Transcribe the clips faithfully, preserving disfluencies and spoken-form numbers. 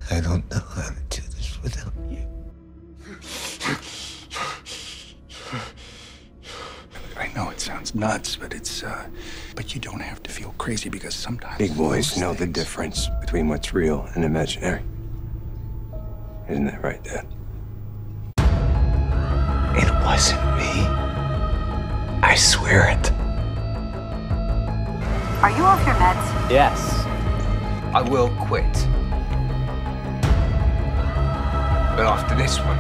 I don't know how to do this without you. I know it sounds nuts, but it's, uh, but you don't have to feel crazy because sometimes... Big boys know the difference between what's real and imaginary. Isn't that right, Dad? It wasn't me. I swear it. Are you off your meds? Yes. I will quit. But after this one.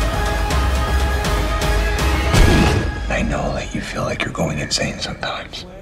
I know that you feel like you're going insane sometimes.